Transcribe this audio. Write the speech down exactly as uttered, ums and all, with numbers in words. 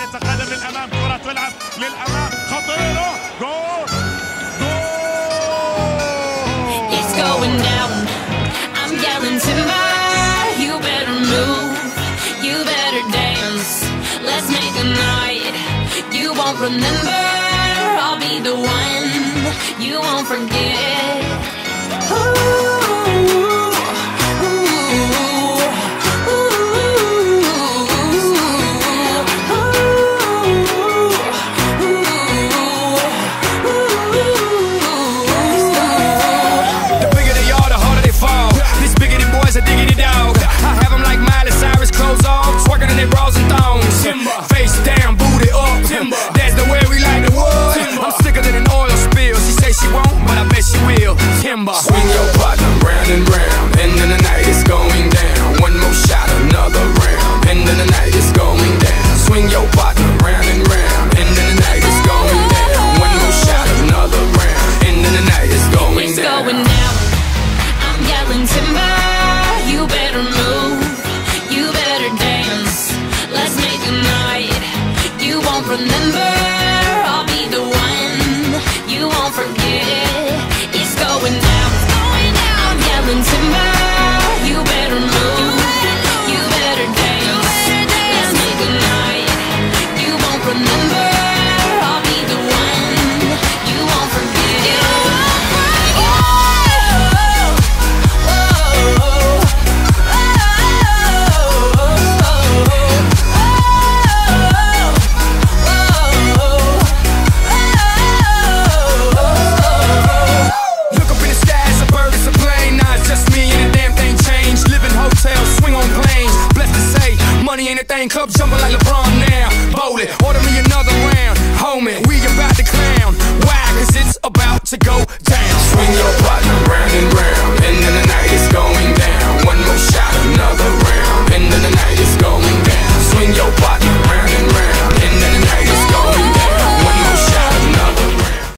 يتقدم للامام، كره تلعب للامام خطيره، جول جول. It's going down. I'm yelling timber. You better move. You better dance. Let's make a night you won't remember. I'll be the one you won't forget. Ooh. Swing your partner round and round, and then the night is going down. One more shot, another round, and then the night is going down. Swing your partner round and round, and then the night is going down. One more shot, another round, and then the night is going it's down. It's going down. I'm yelling timber. You better move. You better dance. Let's make a night you won't remember. I'll be the one you won't forget. It's going down. I'm yelling timber. You better move. You better dance. Let's make a night you won't remember. I'll be the one you won't forget. Anything, club jumping like LeBron now. Bowl it, order me another round. Homie, we about to clown. Why? Cause it's about to go down. Swing your partner round and round, and then the night is going down. One more shot, another round, and then the night is going down. Swing your partner